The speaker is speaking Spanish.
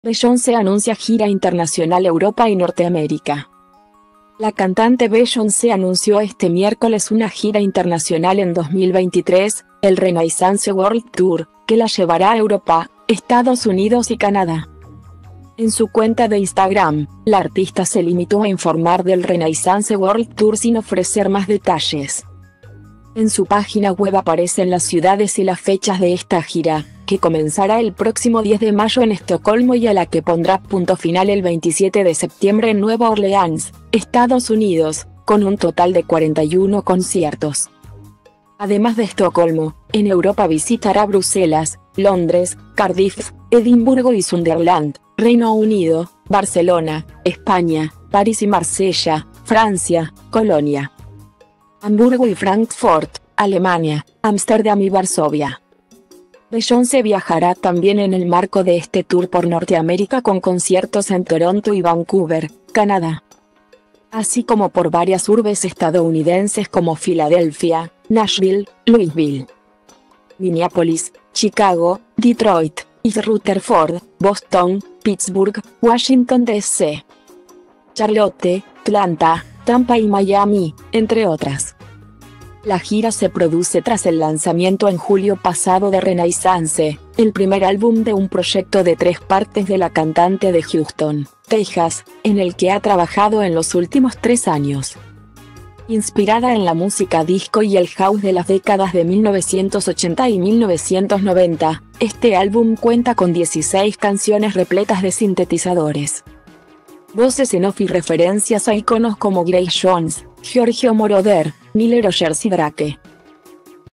Beyoncé anuncia gira internacional Europa y Norteamérica. La cantante Beyoncé anunció este miércoles una gira internacional en 2023, el Renaissance World Tour, que la llevará a Europa, Estados Unidos y Canadá. En su cuenta de Instagram, la artista se limitó a informar del Renaissance World Tour sin ofrecer más detalles. En su página web aparecen las ciudades y las fechas de esta gira, que comenzará el próximo 10 de mayo en Estocolmo y a la que pondrá punto final el 27 de septiembre en Nueva Orleans, Estados Unidos, con un total de 41 conciertos. Además de Estocolmo, en Europa visitará Bruselas, Londres, Cardiff, Edimburgo y Sunderland, Reino Unido, Barcelona, España, París y Marsella, Francia, Colonia, Hamburgo y Frankfurt, Alemania, Ámsterdam y Varsovia. Beyoncé viajará también en el marco de este tour por Norteamérica con conciertos en Toronto y Vancouver, Canadá, así como por varias urbes estadounidenses como Filadelfia, Nashville, Louisville, Minneapolis, Chicago, Detroit, y Rutherford, Boston, Pittsburgh, Washington D.C., Charlotte, Atlanta, Tampa y Miami, entre otras. La gira se produce tras el lanzamiento en julio pasado de Renaissance, el primer álbum de un proyecto de 3 partes de la cantante de Houston, Texas, en el que ha trabajado en los últimos 3 años. Inspirada en la música disco y el house de las décadas de 1980 y 1990, este álbum cuenta con 16 canciones repletas de sintetizadores, voces en off y referencias a iconos como Grace Jones, Giorgio Moroder, Nile Rogers y Drake.